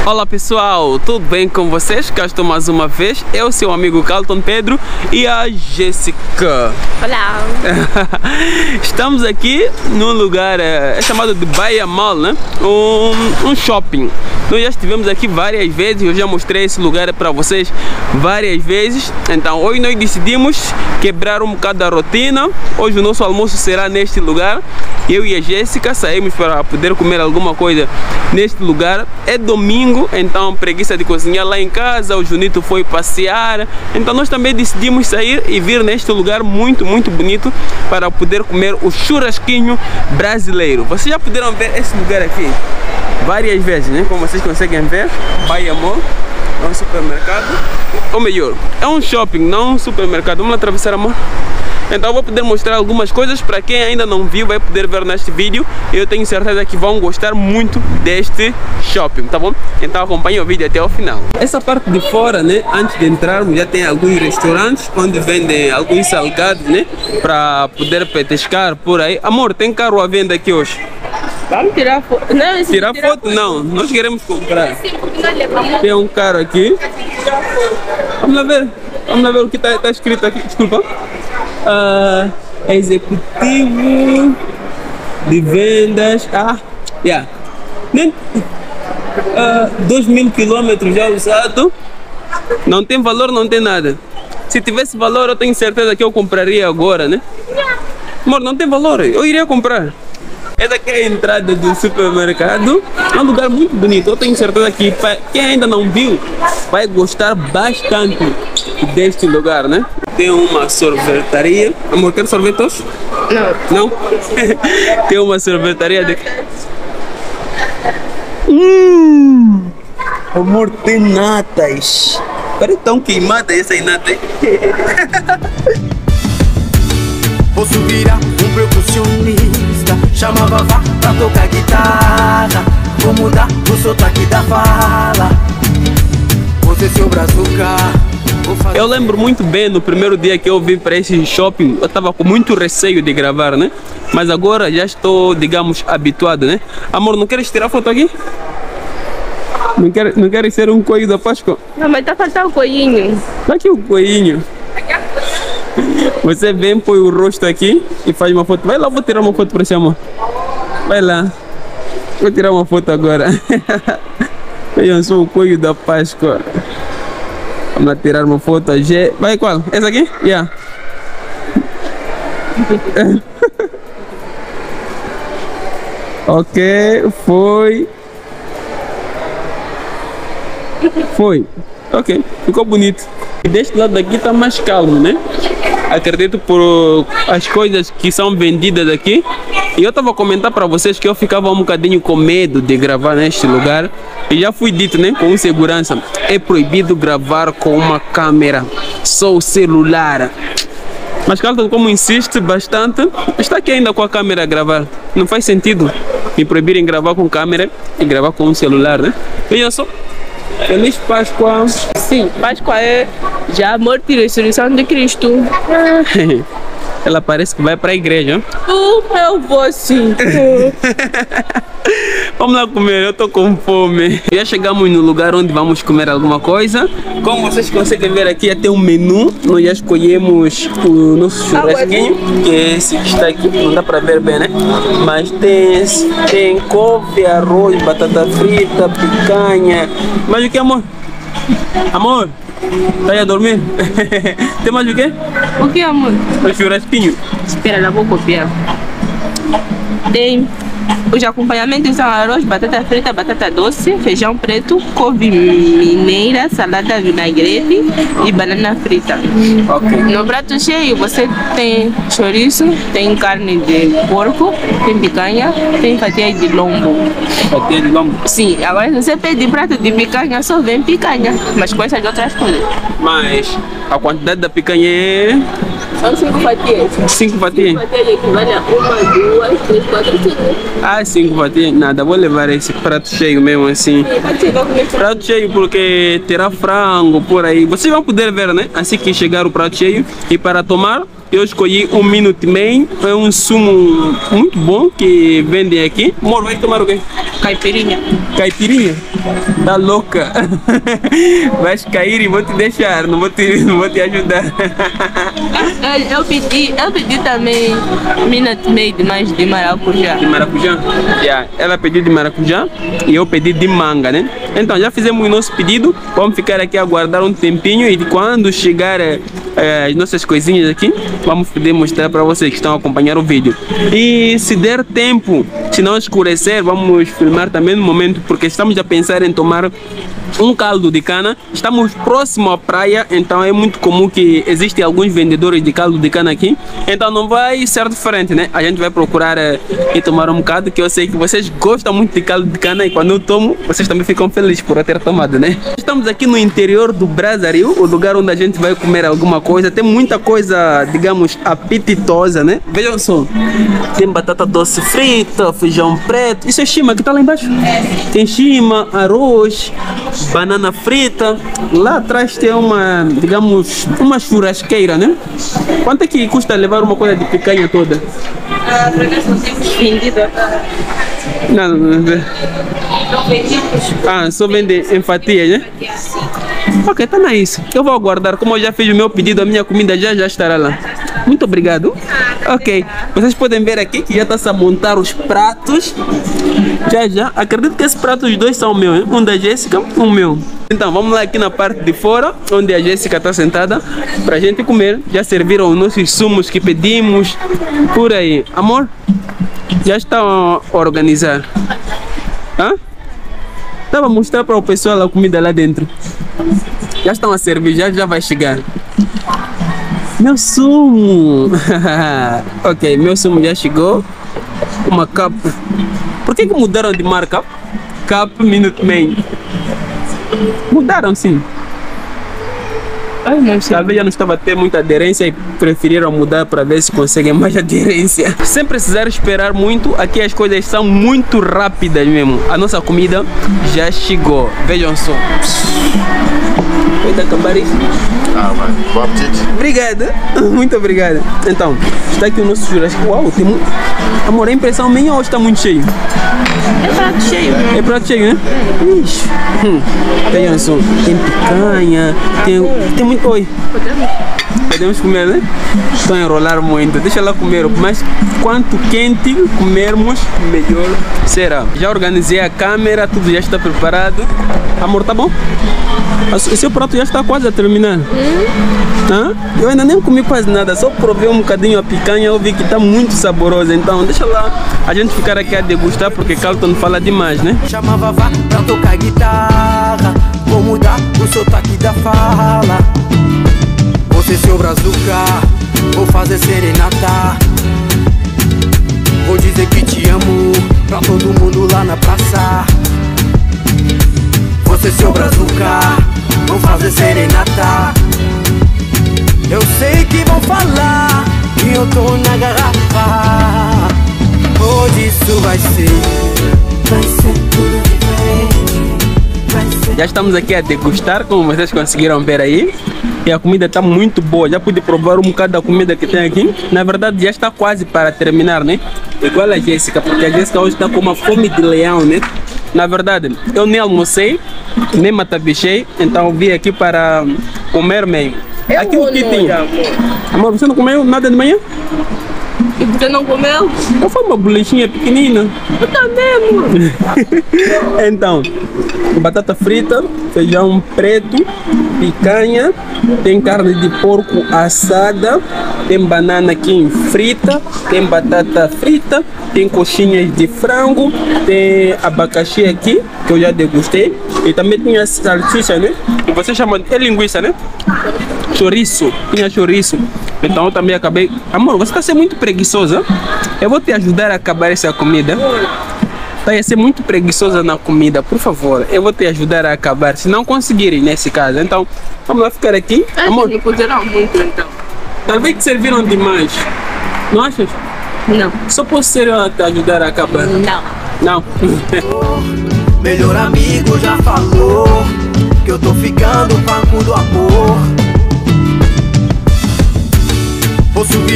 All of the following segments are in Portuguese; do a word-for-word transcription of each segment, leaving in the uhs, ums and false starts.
Olá pessoal, tudo bem com vocês? Cá estou mais uma vez, eu, seu amigo Carlton Pedro e a Jéssica. Olá! Estamos aqui num lugar é, chamado de Bahia Mall, né? Um, um shopping. Nós já estivemos aqui várias vezes, eu já mostrei esse lugar para vocês várias vezes. Então hoje nós decidimos quebrar um bocado da rotina. Hoje o nosso almoço será neste lugar. Eu e a Jéssica saímos para poder comer alguma coisa neste lugar. É domingo, então preguiça de cozinhar lá em casa, o Junito foi passear. Então nós também decidimos sair e vir neste lugar muito, muito bonito para poder comer o churrasquinho brasileiro. Vocês já puderam ver esse lugar aqui várias vezes, né? Como vocês conseguem ver, Bahia Mall é um supermercado, ou melhor, é um shopping, não um supermercado. Vamos lá atravessar, amor? Então eu vou poder mostrar algumas coisas para quem ainda não viu, vai poder ver neste vídeo. Eu tenho certeza que vão gostar muito deste shopping, tá bom? Então acompanhe o vídeo até o final. Essa parte de fora, né, antes de entrarmos, já tem alguns restaurantes onde vendem alguns salgados, né, para poder petiscar por aí. Amor, tem carro à venda aqui hoje? Vamos tirar foto. Não, esse Tirar tirar foto? foto Não, nós queremos comprar. Sim, porque nós levamos. Tem um carro aqui. Vamos lá ver. Vamos lá ver o que está tá escrito aqui. Desculpa. Uh, executivo de vendas. Ah, yeah. Nem, uh, dois mil quilômetros já usado. Não tem valor, não tem nada. Se tivesse valor, eu tenho certeza que eu compraria agora, né? Amor, não tem valor. Eu iria comprar. Essa aqui é a entrada do supermercado. É um lugar muito bonito. Eu tenho certeza que quem ainda não viu vai gostar bastante deste lugar, né? Tem uma sorvetaria. Amor, quer sorvete hoje? Não. Não? Tem uma sorvetaria de... Hum! Amor, tem natas. Parece tão queimada essa nata aí. Posso virar um percussionista, chama Vavá pra tocar guitarra. Vou mudar o sotaque da fala, você seu brazuca. Eu lembro muito bem no primeiro dia que eu vim para esse shopping, eu estava com muito receio de gravar, né? Mas agora já estou, digamos, habituado, né? Amor, não queres tirar foto aqui? Não queres, não queres ser um coelho da Páscoa? Não, mas tá faltando o coelhinho. Aqui o coelhinho. Você vem, põe o rosto aqui e faz uma foto. Vai lá, vou tirar uma foto para você, amor. Vai lá. Vou tirar uma foto agora. Eu sou o coelho da Páscoa. Vamos lá tirar uma foto. G. Vai qual? Essa aqui? Yeah. Ok, foi. Foi. Ok, ficou bonito. E deste lado daqui tá mais calmo, né? Acredito por as coisas que são vendidas aqui. E eu estava a comentar para vocês que eu ficava um bocadinho com medo de gravar neste lugar. E já fui dito, né, com segurança, é proibido gravar com uma câmera, só o celular. Mas Carlton, como insiste bastante, está aqui ainda com a câmera a gravar. Não faz sentido me proibirem gravar com câmera e gravar com um celular, né? Veja só. Feliz Páscoa. Sim, Páscoa é já a morte e ressurreição de Cristo. Ela parece que vai para a igreja. Uh, eu vou sim. Vamos lá comer, eu tô com fome. Já chegamos no lugar onde vamos comer alguma coisa. Como vocês conseguem ver aqui, até um menu. Nós já escolhemos o nosso churrasquinho, que é esse que está aqui. Não dá para ver bem, né? Mas tem, tem couve, arroz, batata frita, picanha. Mas o que, amor? Amor? Tá aí a dormir? Tem mais o quê? O que, amor? O churrasquinho. Espera, lá vou copiar. Tem os acompanhamentos são arroz, batata frita, batata doce, feijão preto, couve mineira, salada vinagrete e banana frita. Okay. No prato cheio você tem chouriço, tem carne de porco, tem picanha, tem fatia de lombo. Fatia de lombo? Sim, agora se você pede prato de picanha, só vem picanha, mas com essas outras coisas. Mas a quantidade da picanha é... São cinco fatias. Cinco fatias? Cinco fatias equivale a uma, duas, três, quatro, cinco. Ah, cinco fatias? Nada, vou levar esse prato cheio mesmo assim. Sim, pode ser, vai comer prato cheio porque terá frango por aí. Vocês vão poder ver, né? Assim que chegar o prato cheio. E para tomar, eu escolhi um Minute Maid, é um sumo muito bom que vendem aqui. Amor, vai tomar o quê? Caipirinha. Caipirinha? Tá louca? Vais cair e vou te deixar, não vou te, não vou te ajudar. Eu, eu, pedi, eu pedi também Minute Maid, mais de maracujá. De maracujá? Yeah. Ela pediu de maracujá e eu pedi de manga, né? Então já fizemos o nosso pedido, vamos ficar aqui a aguardar um tempinho e quando chegar é, é, as nossas coisinhas aqui, vamos poder mostrar para vocês que estão a acompanhar o vídeo. E se der tempo, se não escurecer, vamos filmar também no momento, porque estamos a pensar em tomar um caldo de cana. Estamos próximo à praia, então é muito comum que existem alguns vendedores de caldo de cana aqui, então não vai ser diferente, né? A gente vai procurar é, e tomar um bocado, que eu sei que vocês gostam muito de caldo de cana e quando eu tomo, vocês também ficam felizes por eu ter tomado, né? Estamos aqui no interior do Brasil, o lugar onde a gente vai comer alguma coisa. Tem muita coisa, digamos, apetitosa, né? Vejam só, tem batata doce frita, feijão preto, isso é chima que tá lá embaixo? Tem chima, arroz, banana frita. Lá atrás tem uma, digamos, uma churrasqueira, né? Quanto é que custa levar uma coisa de picanha toda? Ah, para cá são vendidos. Não, não, não. Ah, só vende em fatias, né? Ok, tá nice. Eu vou aguardar. Como eu já fiz o meu pedido, a minha comida já já estará lá. Muito obrigado. Ok, vocês podem ver aqui que já está-se a montar os pratos. Já já, acredito que esses pratos os dois são meus, hein? Um da Jéssica, um meu. Então vamos lá aqui na parte de fora, onde a Jéssica está sentada, pra gente comer. Já serviram os nossos sumos que pedimos. Por aí, amor, já estão a organizar. Hã? Estava a mostrar para o pessoal a comida lá dentro. Já estão a servir, já, já vai chegar. Meu sumo! Ok, meu sumo já chegou. Uma cup. Por que que mudaram de marca? Cup Minute Maid. Mudaram sim. Ai, não sei. Talvez já não estava a ter muita aderência e preferiram mudar para ver se conseguem mais aderência. Sem precisar esperar muito, aqui as coisas são muito rápidas mesmo. A nossa comida já chegou. Vejam só. Pode acabar isso? Ah, mano, bom apetite. Obrigado, muito obrigado. Então, está aqui o nosso churrasco. Uau, tem muito. Amor, é impressão minha ou está muito cheio? É prato cheio. É prato cheio, né? Ixi. Hum. Vejam só, tem picanha, tem, tem muito. Oi. Podemos? Podemos comer, né? Estão a enrolar muito. Deixa lá comer. Mas quanto quente comermos, melhor será. Já organizei a câmera, tudo já está preparado. Amor, tá bom? O seu prato já está quase a terminar. Hum? Hã? Eu ainda nem comi quase nada, só provei um bocadinho a picanha. Eu vi que está muito saborosa. Então deixa lá a gente ficar aqui a degustar, porque Carlton fala demais, né? Chama Vavá pra tocar guitarra. Vou mudar o sotaque da fala. Você seu brazuca, vou fazer serenata. Vou dizer que te amo pra todo mundo lá na praça. Você seu brazuca, vou fazer serenata. Eu sei que vão falar que eu tô na garrafa. Hoje isso vai ser, vai ser tudo diferente. Vai ser. Já estamos aqui a degustar, como vocês conseguiram ver aí. E a comida está muito boa. Já pude provar um bocado da comida que tem aqui. Na verdade já está quase para terminar, né? Igual a Jéssica, porque a Jéssica hoje está com uma fome de leão, né? Na verdade, eu nem almocei, nem matabichei, então vim aqui para comer meio. Aqui o que tem? Amor, você não comeu nada de manhã? E você não comeu? Eu fui uma bolachinha pequenina. Eu também, amor. Então, batata frita, feijão preto, picanha, tem carne de porco assada, tem banana aqui frita, tem batata frita, tem coxinhas de frango, tem abacaxi aqui, que eu já degustei, e também tinha salsicha, né? Que você chama de é linguiça, né? Chouriço, tinha chouriço. Então eu também acabei. Amor, você está sendo muito preguiçosa. Eu vou te ajudar a acabar essa comida. Está a ser muito preguiçosa na comida, por favor. Eu vou te ajudar a acabar, se não conseguirem nesse caso. Então, vamos lá ficar aqui. É, amor, me puseram muito então. talvez te serviram demais. Não achas? Não. Só posso ser eu a te ajudar a acabar. Não. Não. Melhor amigo já falou que eu tô ficando pago do amor. Vou subir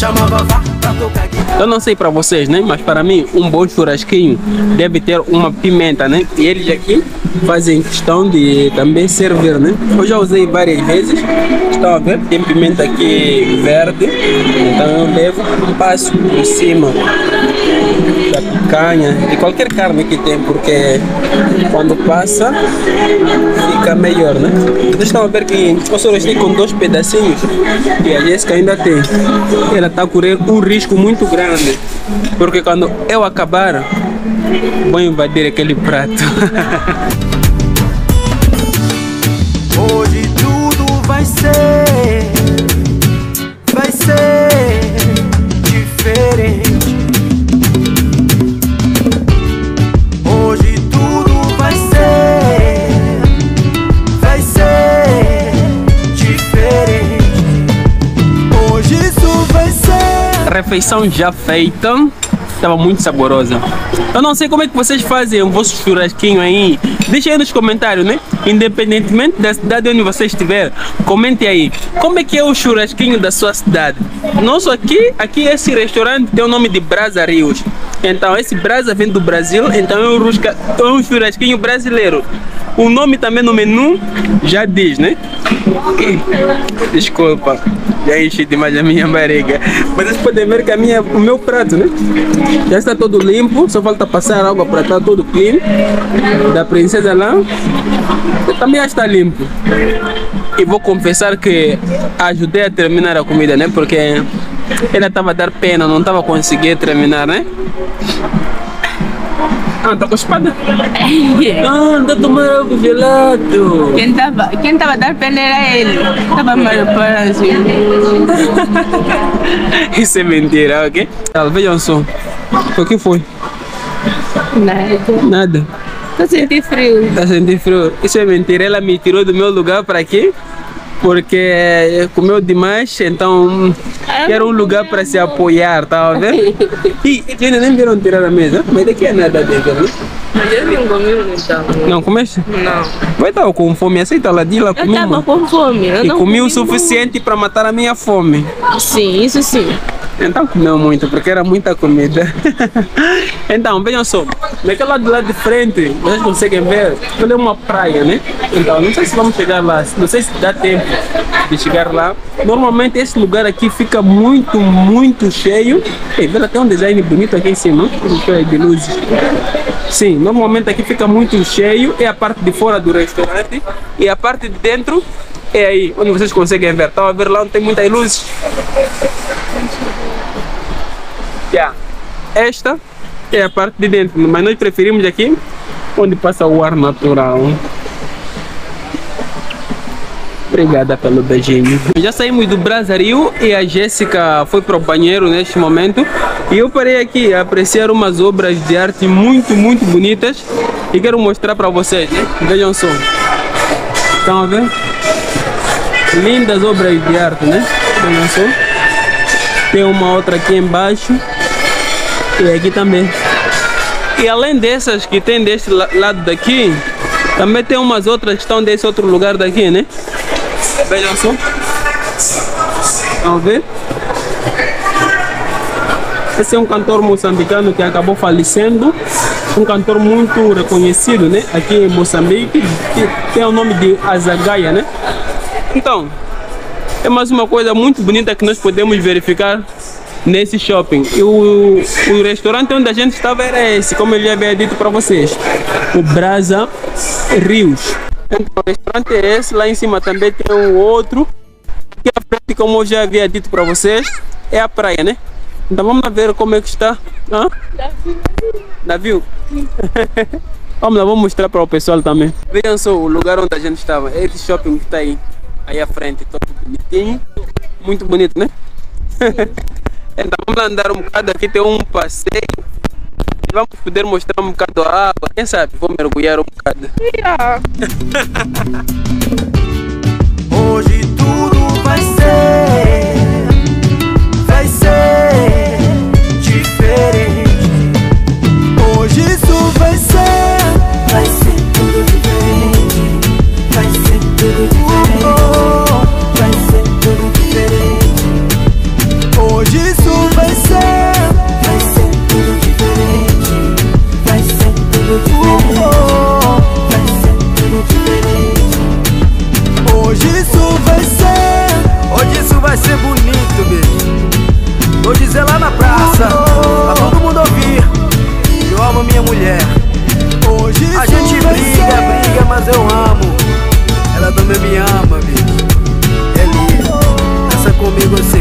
chama Vavá pra tocar guitarra. Eu não sei para vocês, né? Mas para mim, um bom churrasquinho deve ter uma pimenta, né? E eles aqui fazem questão de também servir, né? Eu já usei várias vezes. Estão a ver? Tem pimenta aqui verde. Então eu levo um passo por cima da picanha, de qualquer carne que tem, porque quando passa fica melhor, né? Vocês estão a ver que eu só restei com dois pedacinhos e a Jéssica ainda tem. Ela está a correr um risco muito grande, porque quando eu acabar, vou invadir aquele prato. Hoje tudo vai ser, vai ser diferente. Hoje tudo vai ser, vai ser diferente. Hoje isso vai ser. Refeição já feita, estava muito saborosa. Eu não sei como é que vocês fazem o vosso churrasquinho aí. Deixa aí nos comentários, né? Independentemente da cidade onde você estiver, comente aí. Como é que é o churrasquinho da sua cidade? Nosso aqui, aqui esse restaurante tem o nome de Brasa Rios. Então esse Brasa vem do Brasil, então é um, rusca, é um churrasquinho brasileiro. O nome também no menu já diz, né? Desculpa, já enchi demais a minha barriga. Mas vocês podem ver que a minha, o meu prato, né? Já está todo limpo, só falta passar água para estar todo clean. Da princesa lá, também já está limpo. E vou confessar que ajudei a terminar a comida, né? Porque ela estava a dar pena, não estava conseguindo terminar, né? Ah, tá com espada? Ah, anda a tomar algo gelado. Quem tava, quem tava a dar pena era ele. Tava mal para assim. Isso é mentira, ok? Vejam só. O que foi? Nada. Nada. Tô sentindo frio. Tá sentindo frio? Isso é mentira. Ela me tirou do meu lugar para quê? Porque comeu demais, então era um lugar para se apoiar, tá a ver? E eles nem viram tirar a mesa, mas daqui é nada dentro, né? Mas eu não comi então. Não comeste? Não. Vai estar com fome, aceita lá de lá Eu comi. tava com fome. Eu E não comi o comi suficiente para matar a minha fome. muito. Sim, isso sim. Então comeu muito, porque era muita comida. Então, vejam só, naquele lado, lado de frente, vocês conseguem ver, ali é uma praia, né? Então, não sei se vamos chegar lá, não sei se dá tempo de chegar lá. Normalmente esse lugar aqui fica muito, muito cheio. Ei, vê lá, tem um design bonito aqui em cima, de luzes. Sim, normalmente aqui fica muito cheio, é a parte de fora do restaurante, e a parte de dentro é aí, onde vocês conseguem ver. Estão a ver lá onde tem muitas luzes? Yeah. Esta é a parte de dentro, mas nós preferimos aqui onde passa o ar natural. Obrigada pelo beijinho. Já saímos do Brasa Rio e a Jéssica foi para o banheiro neste momento. E eu parei aqui a apreciar umas obras de arte muito, muito bonitas. E quero mostrar para vocês, né? Vejam só. Estão a ver? Lindas obras de arte, né? Vejam só. Tem uma outra aqui embaixo. E aqui também. E além dessas que tem deste lado daqui, também tem umas outras que estão desse outro lugar daqui, né? Vejam só. Vamos ver? Esse é um cantor moçambicano que acabou falecendo. Um cantor muito reconhecido, né? Aqui em Moçambique. Que tem o nome de Azagaia, né? Então, é mais uma coisa muito bonita que nós podemos verificar nesse shopping. E o, o restaurante onde a gente estava era esse, como eu já havia dito para vocês, o Brasa Rios. Então, o restaurante é esse, lá em cima também tem um outro. Aqui à frente, como eu já havia dito para vocês, é a praia, né? Então vamos lá ver como é que está. Hã? Navio? Vamos lá, vamos mostrar para o pessoal também. Vejam só o lugar onde a gente estava. É esse shopping que está aí, aí à frente, todo bonitinho. Muito bonito, né? Então vamos lá andar um bocado, aqui tem um passeio. E vamos poder mostrar um bocado a água. Quem sabe, vou mergulhar um bocado. Yeah. Hoje tudo vai ser, vai ser diferente. Hoje isso vai ser, vai ser tudo diferente. Vai ser tudo diferente. Vai ser tudo diferente. Hoje isso mas eu amo. Ela também me ama, bicho. Ele dança comigo assim.